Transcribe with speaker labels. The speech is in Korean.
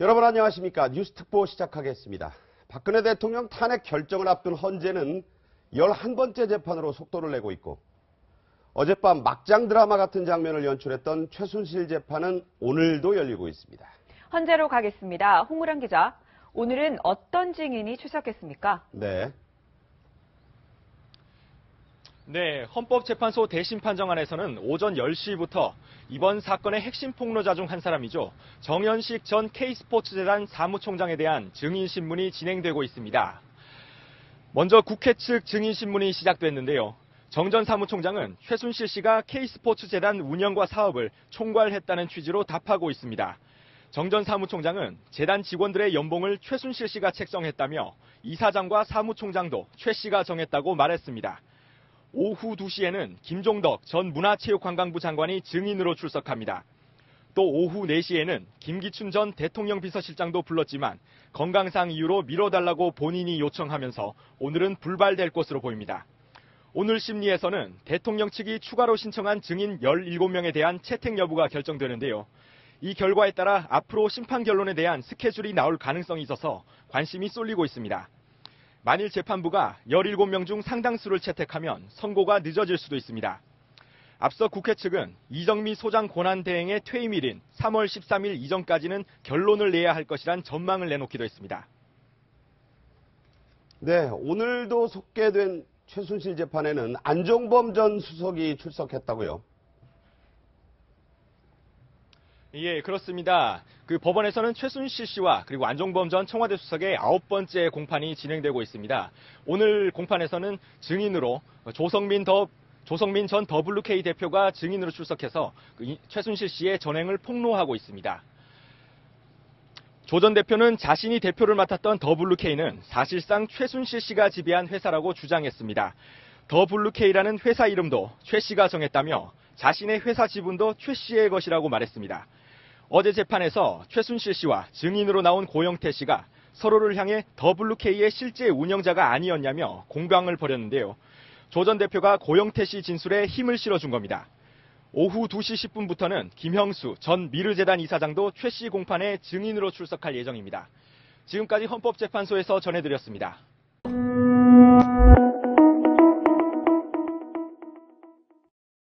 Speaker 1: 여러분 안녕하십니까. 뉴스특보 시작하겠습니다. 박근혜 대통령 탄핵 결정을 앞둔 헌재는 11번째 재판으로 속도를 내고 있고 어젯밤 막장 드라마 같은 장면을 연출했던 최순실 재판은 오늘도 열리고 있습니다.
Speaker 2: 헌재로 가겠습니다. 홍무란 기자, 오늘은 어떤 증인이 출석했습니까?
Speaker 3: 네, 헌법재판소 대심판정안에서는 오전 10시부터 이번 사건의 핵심 폭로자 중 한 사람이죠. 정현식 전 K스포츠재단 사무총장에 대한 증인신문이 진행되고 있습니다. 먼저 국회 측 증인신문이 시작됐는데요. 정 전 사무총장은 최순실 씨가 K스포츠재단 운영과 사업을 총괄했다는 취지로 답하고 있습니다. 정 전 사무총장은 재단 직원들의 연봉을 최순실 씨가 책정했다며 이사장과 사무총장도 최 씨가 정했다고 말했습니다. 오후 2시에는 김종덕 전 문화체육관광부 장관이 증인으로 출석합니다. 또 오후 4시에는 김기춘 전 대통령 비서실장도 불렀지만 건강상 이유로 미뤄달라고 본인이 요청하면서 오늘은 불발될 것으로 보입니다. 오늘 심리에서는 대통령 측이 추가로 신청한 증인 17명에 대한 채택 여부가 결정되는데요. 이 결과에 따라 앞으로 심판 결론에 대한 스케줄이 나올 가능성이 있어서 관심이 쏠리고 있습니다. 만일 재판부가 17명 중 상당수를 채택하면 선고가 늦어질 수도 있습니다. 앞서 국회 측은 이정미 소장 권한대행의 퇴임일인 3월 13일 이전까지는 결론을 내야 할 것이란 전망을 내놓기도 했습니다.
Speaker 1: 네, 오늘도 속개된 최순실 재판에는 안종범 전 수석이 출석했다고요?
Speaker 3: 예, 그렇습니다. 법원에서는 최순실 씨와 그리고 안종범 전 청와대 수석의 9번째 공판이 진행되고 있습니다. 오늘 공판에서는 증인으로 조성민 전 WK 대표가 증인으로 출석해서 최순실 씨의 전행을 폭로하고 있습니다. 조 전 대표는 자신이 대표를 맡았던 WK는 사실상 최순실 씨가 지배한 회사라고 주장했습니다. WK라는 회사 이름도 최 씨가 정했다며 자신의 회사 지분도 최 씨의 것이라고 말했습니다. 어제 재판에서 최순실 씨와 증인으로 나온 고영태 씨가 서로를 향해 WK의 실제 운영자가 아니었냐며 공방을 벌였는데요. 조 전 대표가 고영태 씨 진술에 힘을 실어준 겁니다. 오후 2시 10분부터는 김형수 전 미르재단 이사장도 최 씨 공판에 증인으로 출석할 예정입니다. 지금까지 헌법재판소에서 전해드렸습니다.